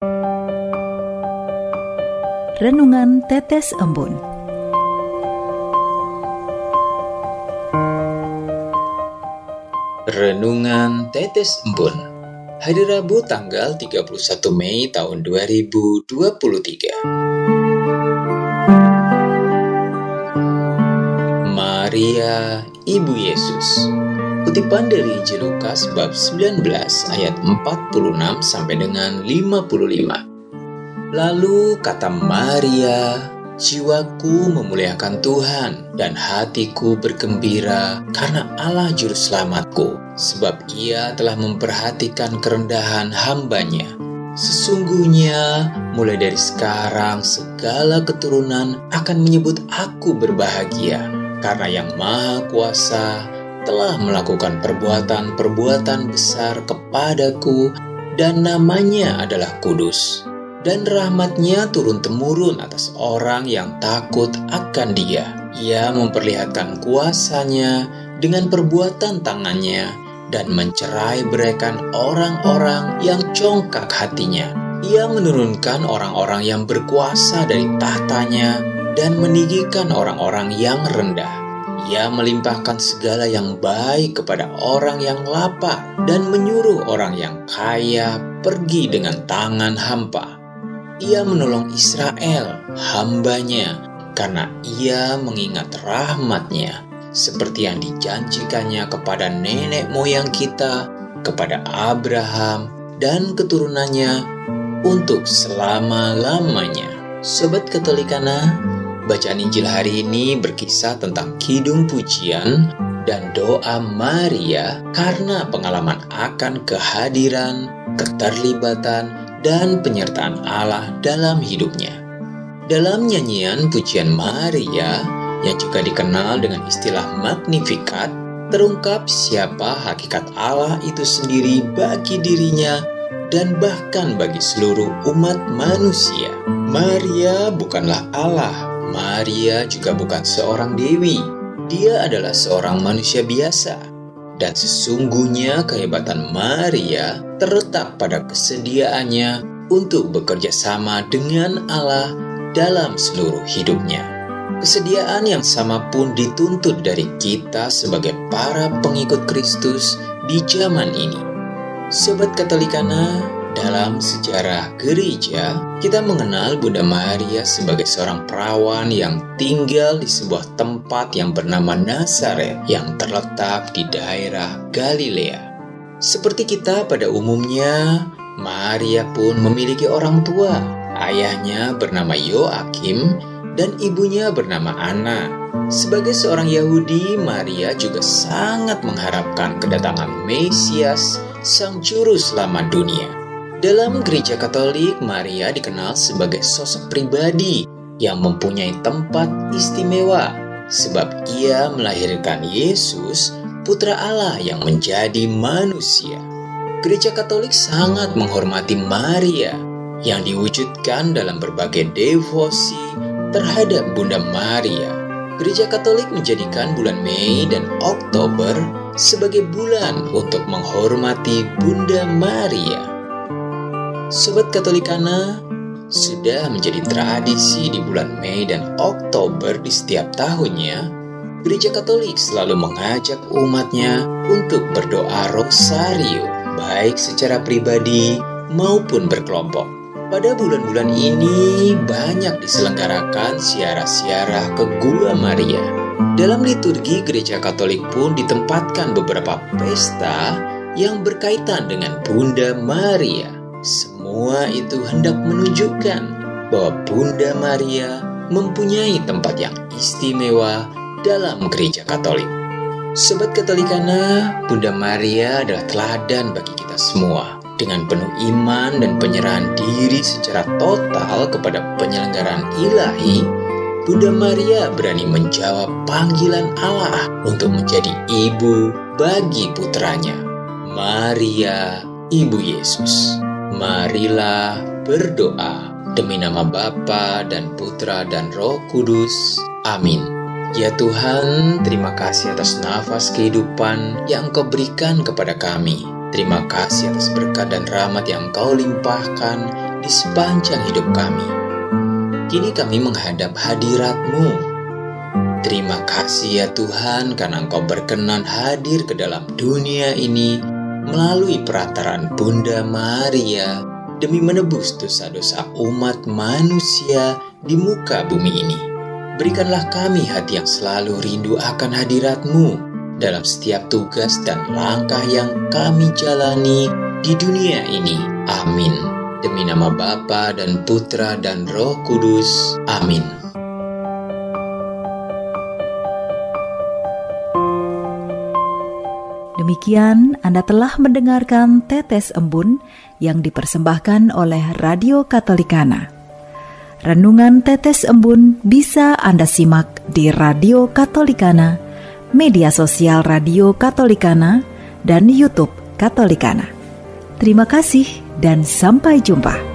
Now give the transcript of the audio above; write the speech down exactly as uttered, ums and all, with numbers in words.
Renungan Tetes Embun. Renungan Tetes Embun. Hari Rabu tanggal tiga puluh satu Mei tahun dua ribu dua puluh tiga. Maria, Ibu Yesus. Kutipan dari Injil Lukas bab sembilan belas ayat empat puluh enam sampai dengan lima puluh lima. Lalu kata Maria, "Jiwaku memuliakan Tuhan dan hatiku bergembira karena Allah Juru Selamatku, sebab Ia telah memperhatikan kerendahan hamba-Nya. Sesungguhnya mulai dari sekarang segala keturunan akan menyebut aku berbahagia, karena Yang Maha Kuasa telah melakukan perbuatan-perbuatan besar kepadaku dan namanya adalah kudus. Dan rahmat-Nya turun-temurun atas orang yang takut akan Dia. Ia memperlihatkan kuasa-Nya dengan perbuatan tangan-Nya dan mencerai-beraikan orang-orang yang congkak hatinya. Ia menurunkan orang-orang yang berkuasa dari tahtanya dan meninggikan orang-orang yang rendah. Ia melimpahkan segala yang baik kepada orang yang lapar dan menyuruh orang yang kaya pergi dengan tangan hampa. Ia menolong Israel, hamba-Nya, karena Ia mengingat rahmat-Nya, seperti yang dijanjikannya kepada nenek moyang kita, kepada Abraham dan keturunannya untuk selama-lamanya." Sobat Katolikana, bacaan Injil hari ini berkisah tentang kidung pujian dan doa Maria karena pengalaman akan kehadiran, keterlibatan, dan penyertaan Allah dalam hidupnya. Dalam nyanyian pujian Maria, yang juga dikenal dengan istilah Magnificat, terungkap siapa hakikat Allah itu sendiri bagi dirinya dan bahkan bagi seluruh umat manusia. Maria bukanlah Allah. Maria juga bukan seorang dewi. Dia adalah seorang manusia biasa. Dan sesungguhnya kehebatan Maria terletak pada kesediaannya untuk bekerja sama dengan Allah dalam seluruh hidupnya. Kesediaan yang sama pun dituntut dari kita sebagai para pengikut Kristus di zaman ini. Sobat Katolikana, dalam sejarah gereja, kita mengenal Bunda Maria sebagai seorang perawan yang tinggal di sebuah tempat yang bernama Nazaret yang terletak di daerah Galilea. Seperti kita pada umumnya, Maria pun memiliki orang tua. Ayahnya bernama Yoakim dan ibunya bernama Anna. Sebagai seorang Yahudi, Maria juga sangat mengharapkan kedatangan Mesias, Sang Juru Selamat dunia. Dalam gereja Katolik, Maria dikenal sebagai sosok pribadi yang mempunyai tempat istimewa, sebab ia melahirkan Yesus, Putra Allah yang menjadi manusia. Gereja Katolik sangat menghormati Maria, yang diwujudkan dalam berbagai devosi terhadap Bunda Maria. Gereja Katolik menjadikan bulan Mei dan Oktober sebagai bulan untuk menghormati Bunda Maria. Sobat Katolikana, sudah menjadi tradisi di bulan Mei dan Oktober di setiap tahunnya, Gereja Katolik selalu mengajak umatnya untuk berdoa rosario, baik secara pribadi maupun berkelompok. Pada bulan-bulan ini banyak diselenggarakan ziarah-ziarah ke Gua Maria. Dalam liturgi Gereja Katolik pun ditempatkan beberapa pesta yang berkaitan dengan Bunda Maria. Semua itu hendak menunjukkan bahwa Bunda Maria mempunyai tempat yang istimewa dalam Gereja Katolik. Sobat Katolikana, Bunda Maria adalah teladan bagi kita semua. Dengan penuh iman dan penyerahan diri secara total kepada penyelenggaraan ilahi, Bunda Maria berani menjawab panggilan Allah untuk menjadi ibu bagi putranya. Maria, Ibu Yesus. Marilah berdoa demi nama Bapa dan Putra dan Roh Kudus. Amin. Ya Tuhan, terima kasih atas nafas kehidupan yang Engkau berikan kepada kami. Terima kasih atas berkat dan rahmat yang Engkau limpahkan di sepanjang hidup kami. Kini kami menghadap hadirat-Mu. Terima kasih ya Tuhan, karena Engkau berkenan hadir ke dalam dunia ini melalui perantaraan Bunda Maria demi menebus dosa-dosa umat manusia di muka bumi ini. Berikanlah kami hati yang selalu rindu akan hadirat-Mu dalam setiap tugas dan langkah yang kami jalani di dunia ini. Amin. Demi nama Bapa dan Putra dan Roh Kudus. Amin. Demikian Anda telah mendengarkan Tetes Embun yang dipersembahkan oleh Radio Katolikana. Renungan Tetes Embun bisa Anda simak di Radio Katolikana, media sosial Radio Katolikana, dan YouTube Katolikana. Terima kasih dan sampai jumpa.